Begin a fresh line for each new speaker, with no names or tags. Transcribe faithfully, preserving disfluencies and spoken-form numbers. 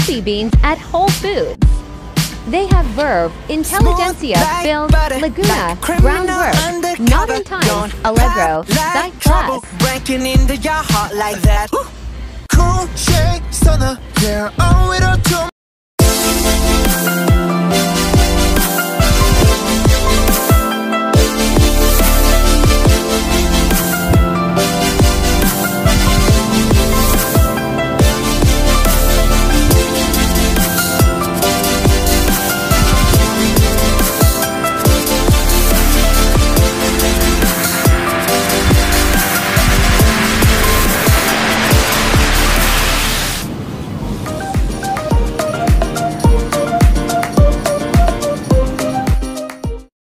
coffee beans at Whole Foods. They have Verve, Intelligentsia, Build, Laguna, Groundwork, Modern Times, Allegro, Site Class.
Breaking into your heart like that. Cool shade, stunner, yeah, owe it all to